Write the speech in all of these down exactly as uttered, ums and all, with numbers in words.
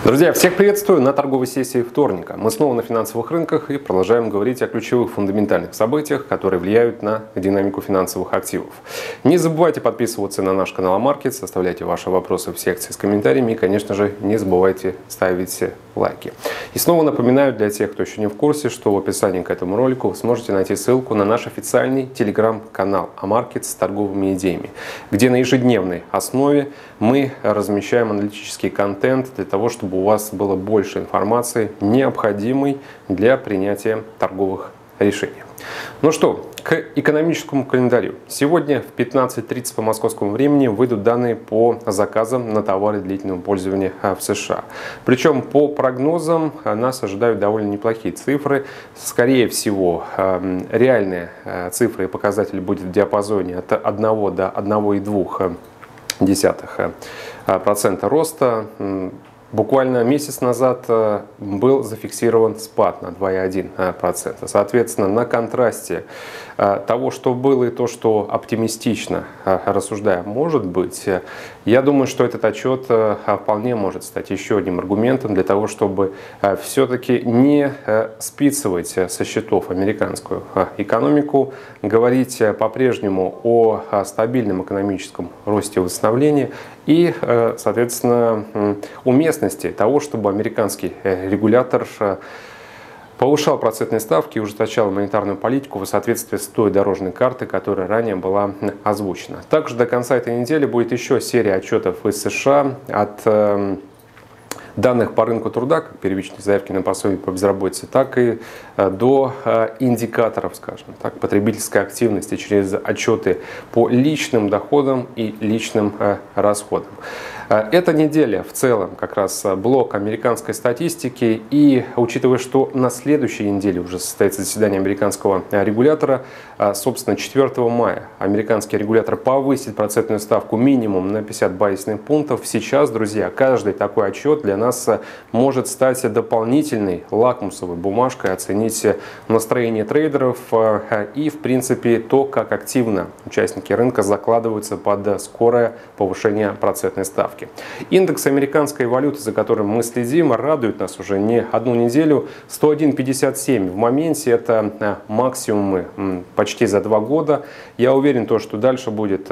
Друзья, всех приветствую на торговой сессии вторника. Мы снова на финансовых рынках и продолжаем говорить о ключевых фундаментальных событиях, которые влияют на динамику финансовых активов. Не забывайте подписываться на наш канал Амаркетс, оставляйте ваши вопросы в секции с комментариями и, конечно же, не забывайте ставить лайки. И снова напоминаю для тех, кто еще не в курсе, что в описании к этому ролику вы сможете найти ссылку на наш официальный телеграм-канал Амаркетс с торговыми идеями, где на ежедневной основе мы размещаем аналитический контент для того, чтобы у вас было больше информации, необходимой для принятия торговых решений. Ну что, к экономическому календарю. Сегодня в пятнадцать тридцать по московскому времени выйдут данные по заказам на товары длительного пользования в США. Причем по прогнозам нас ожидают довольно неплохие цифры. Скорее всего, реальные цифры и показатели будут в диапазоне от одного до одного и двух десятых процента роста. Буквально месяц назад был зафиксирован спад на два и одна десятая процента. Соответственно, на контрасте того, что было, и то, что оптимистично рассуждая может быть, я думаю, что этот отчет вполне может стать еще одним аргументом для того, чтобы все-таки не списывать со счетов американскую экономику, говорить по-прежнему о стабильном экономическом росте и восстановлении и, соответственно, уместности того, чтобы американский регулятор повышал процентные ставки и ужесточал монетарную политику в соответствии с той дорожной картой, которая ранее была озвучена. Также до конца этой недели будет еще серия отчетов из США от данных по рынку труда, как первичные заявки на пособие по безработице, так и до индикаторов, скажем так, потребительской активности через отчеты по личным доходам и личным расходам. Эта неделя в целом как раз блок американской статистики, и учитывая, что на следующей неделе уже состоится заседание американского регулятора, собственно, четвёртого мая американский регулятор повысит процентную ставку минимум на пятьдесят базисных пунктов. Сейчас, друзья, каждый такой отчет для нас может стать дополнительной лакмусовой бумажкой, оценить настроение трейдеров и, в принципе, то, как активно участники рынка закладываются под скорое повышение процентной ставки. Индекс американской валюты, за которым мы следим, радует нас уже не одну неделю. сто один пятьдесят семь в моменте, это максимумы почти за два года. Я уверен, то, что дальше будет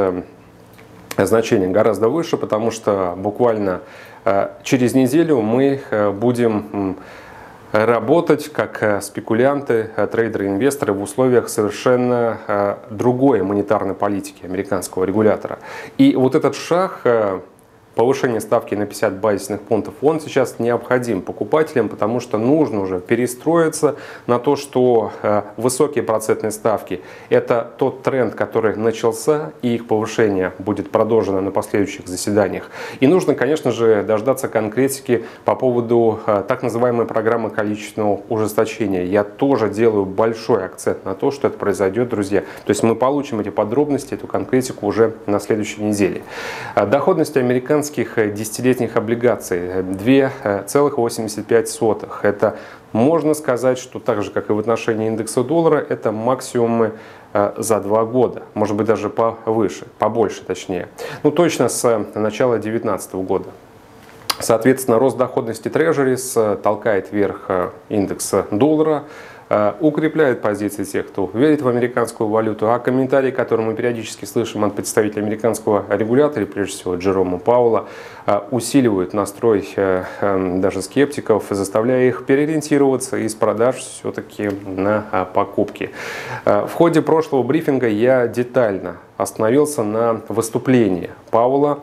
значение гораздо выше, потому что буквально через неделю мы будем работать как спекулянты, трейдеры, инвесторы в условиях совершенно другой монетарной политики американского регулятора. И вот этот шаг, повышение ставки на пятьдесят базисных пунктов, он сейчас необходим покупателям, потому что нужно уже перестроиться на то, что высокие процентные ставки – это тот тренд, который начался, и их повышение будет продолжено на последующих заседаниях. И нужно, конечно же, дождаться конкретики по поводу так называемой программы количественного ужесточения. Я тоже делаю большой акцент на то, что это произойдет, друзья. То есть мы получим эти подробности, эту конкретику уже на следующей неделе. Доходность американцев десятилетних облигаций две целых восемьдесят пять сотых. Это, можно сказать, что так же, как и в отношении индекса доллара, это максимумы за два года, может быть даже повыше, побольше точнее. Ну точно с начала две тысячи девятнадцатого года. Соответственно, рост доходности трежерис толкает вверх индекс доллара, укрепляет позиции тех, кто верит в американскую валюту. А комментарии, которые мы периодически слышим от представителей американского регулятора, прежде всего Джерома Пауэлла, усиливают настрой даже скептиков, заставляя их переориентироваться из продаж все-таки на покупки. В ходе прошлого брифинга я детально остановился на выступлении Пауэлла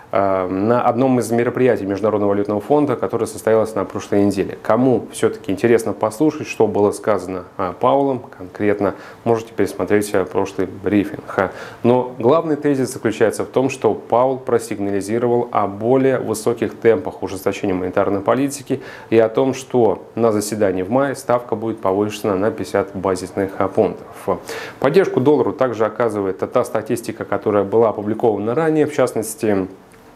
на одном из мероприятий Международного валютного фонда, которое состоялось на прошлой неделе. Кому все-таки интересно послушать, что было сказано Пауэллом конкретно, можете пересмотреть прошлый брифинг. Но главный тезис заключается в том, что Пауэлл просигнализировал о более высоких темпах ужесточения монетарной политики и о том, что на заседании в мае ставка будет повышена на пятьдесят базисных пунктов. Поддержку доллару также оказывает та статистика, которая была опубликована ранее, в частности,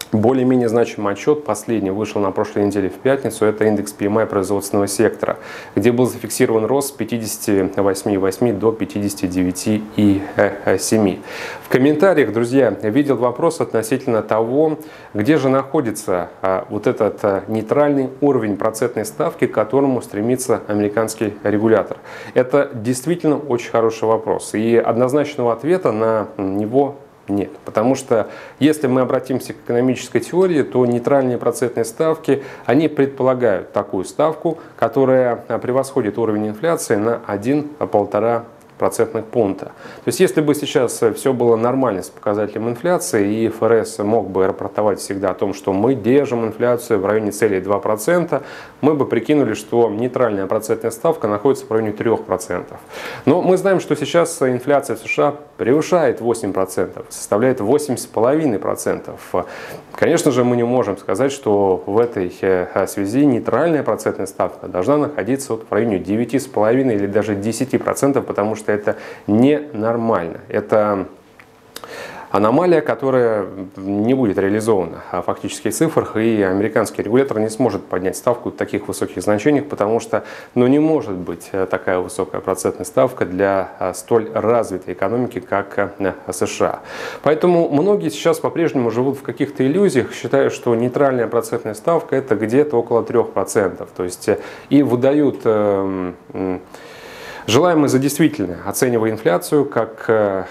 Более-менее значимый отчет, последний, вышел на прошлой неделе в пятницу, это индекс пи эм ай производственного сектора, где был зафиксирован рост с пятидесяти восьми и восьми до пятидесяти девяти и семи. В комментариях, друзья, я видел вопрос относительно того, где же находится а, вот этот а, нейтральный уровень процентной ставки, к которому стремится американский регулятор. Это действительно очень хороший вопрос, и однозначного ответа на него нет, потому что если мы обратимся к экономической теории, то нейтральные процентные ставки, они предполагают такую ставку, которая превосходит уровень инфляции на один-полтора процентных пункта. То есть если бы сейчас все было нормально с показателем инфляции, и эф эр эс мог бы рапортовать всегда о том, что мы держим инфляцию в районе цели два процента, мы бы прикинули, что нейтральная процентная ставка находится в районе трёх процентов. Но мы знаем, что сейчас инфляция в США превышает восемь процентов, составляет восемь целых пять десятых процента. Конечно же, мы не можем сказать, что в этой связи нейтральная процентная ставка должна находиться вот в районе девяти целых пяти десятых или даже десяти процентов, потому что это ненормально. Это аномалия, которая не будет реализована в фактических цифрах, и американский регулятор не сможет поднять ставку в таких высоких значениях, потому что ну, не может быть такая высокая процентная ставка для столь развитой экономики, как США. Поэтому многие сейчас по-прежнему живут в каких-то иллюзиях, считая, что нейтральная процентная ставка это где-то около трёх процентов. То есть и выдают э, э, желаемое за действительное, оценивая инфляцию как э,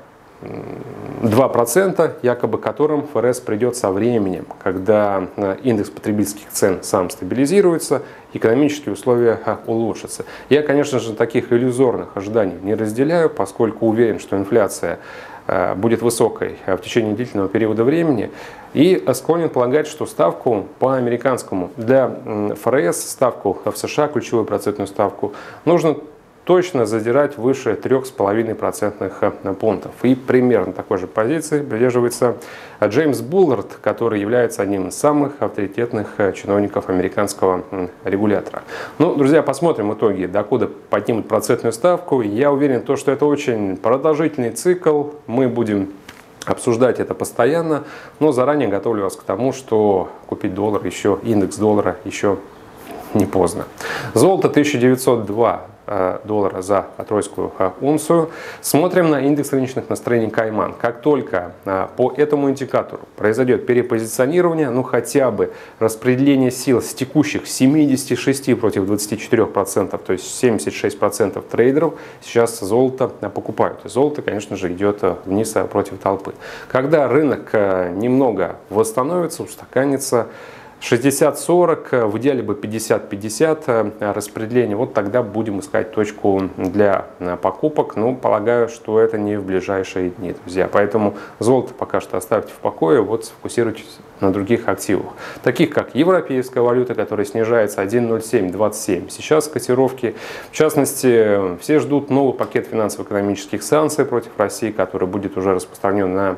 два процента, якобы которым эф эр эс придет со временем, когда индекс потребительских цен сам стабилизируется, экономические условия улучшатся. Я, конечно же, таких иллюзорных ожиданий не разделяю, поскольку уверен, что инфляция будет высокой в течение длительного периода времени, и склонен полагать, что ставку по американскому для эф эр эс, ставку в США, ключевую процентную ставку, нужно точно задирать выше трёх с половиной процентных пунктов. И примерно такой же позиции придерживается Джеймс Буллард, который является одним из самых авторитетных чиновников американского регулятора. Ну, друзья, посмотрим итоги, докуда поднимут процентную ставку. Я уверен, что это очень продолжительный цикл. Мы будем обсуждать это постоянно, но заранее готовлю вас к тому, что купить доллар еще, индекс доллара еще не поздно. Золото тысяча девятьсот два доллара за тройскую унцию. Смотрим на индекс рыночных настроений Кайман. Как только по этому индикатору произойдет перепозиционирование, ну хотя бы распределение сил с текущих семидесяти шести против двадцати четырёх процентов, то есть семьдесят шесть процентов трейдеров сейчас золото покупают. И золото, конечно же, идет вниз против толпы. Когда рынок немного восстановится, устаканится, шестьдесят сорок, в идеале бы пятьдесят пятьдесят распределение, вот тогда будем искать точку для покупок, но полагаю, что это не в ближайшие дни, друзья. Поэтому золото пока что оставьте в покое, вот сфокусируйтесь на других активах, таких как европейская валюта, которая снижается один ноль семь двадцать семь. Сейчас котировки, в частности, все ждут новый пакет финансово-экономических санкций против России, который будет уже распространен на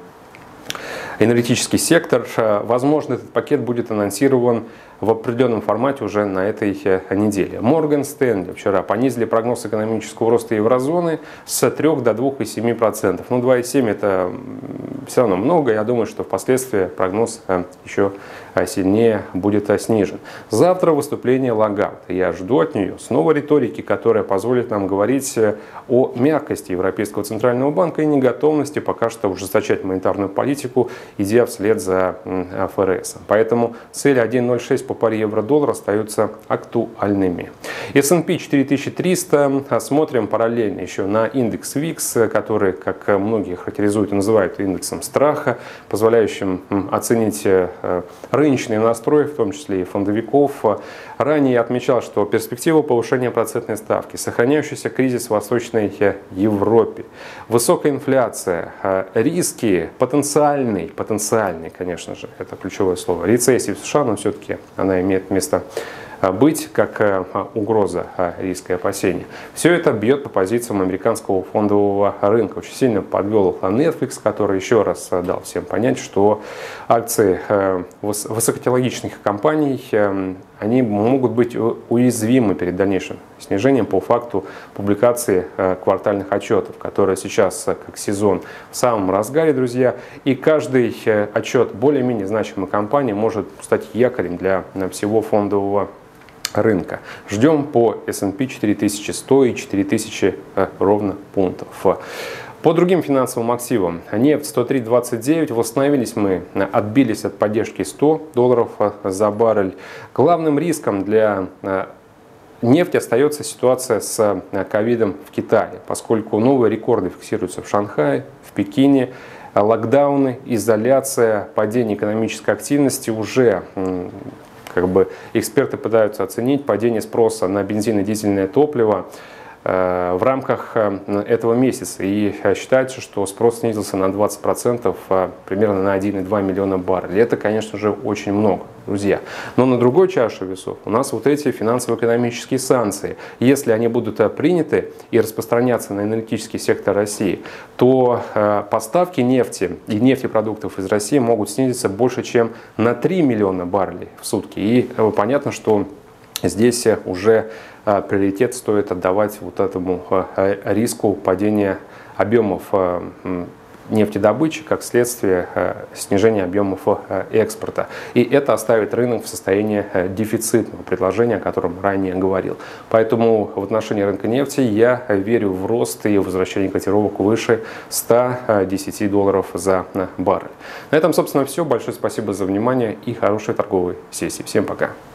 энергетический сектор. Возможно, этот пакет будет анонсирован в определенном формате уже на этой неделе. Морган Стэнли вчера понизили прогноз экономического роста еврозоны с трёх до двух и семи процентов. Ну, два и семь это все равно много. Я думаю, что впоследствии прогноз еще сильнее будет снижен. Завтра выступление Лагард. Я жду от нее снова риторики, которая позволит нам говорить о мягкости Европейского центрального банка и неготовности пока что ужесточать монетарную политику, идя вслед за эф эр эс. Поэтому цели один ноль шесть по паре евро-доллар остаются актуальными. эс энд пи четыре тысячи триста. Смотрим параллельно еще на индекс викс, который, как многие характеризуют и называют индексом страха, позволяющим оценить рыночные настрои, в том числе и фондовиков. Ранее я отмечал, что перспектива повышения процентной ставки, сохраняющийся кризис в Восточной Европе, высокая инфляция, риски, потенциальный, потенциальный, конечно же, это ключевое слово, рецессии в США, но все-таки она имеет место быть как угроза, риска и опасения. Все это бьет по позициям американского фондового рынка. Очень сильно подвел Netflix, который еще раз дал всем понять, что акции высокотехнологичных компаний они могут быть уязвимы перед дальнейшим снижением по факту публикации квартальных отчетов, которые сейчас как сезон в самом разгаре, друзья. И каждый отчет более-менее значимой компании может стать якорем для всего фондового рынка. Ждем по эс энд пи четыре тысячи сто и четыре тысячи ровно пунктов. По другим финансовым активам. Нефть сто три двадцать девять. Восстановились мы, отбились от поддержки сто долларов за баррель. Главным риском для нефти остается ситуация с ковидом в Китае, поскольку новые рекорды фиксируются в Шанхае, в Пекине. Локдауны, изоляция, падение экономической активности уже... Как бы эксперты пытаются оценить падение спроса на бензин и дизельное топливо в рамках этого месяца. И считается, что спрос снизился на двадцать процентов, примерно на один и два миллиона баррелей. Это, конечно же, очень много, друзья. Но на другой чаше весов у нас вот эти финансово-экономические санкции. Если они будут приняты и распространяться на энергетический сектор России, то поставки нефти и нефтепродуктов из России могут снизиться больше, чем на три миллиона баррелей в сутки. И понятно, что здесь уже приоритет стоит отдавать вот этому риску падения объемов нефтедобычи как следствие снижения объемов экспорта. И это оставит рынок в состоянии дефицитного предложения, о котором ранее говорил. Поэтому в отношении рынка нефти я верю в рост и возвращение котировок выше ста десяти долларов за баррель. На этом, собственно, все. Большое спасибо за внимание и хорошей торговой сессии. Всем пока.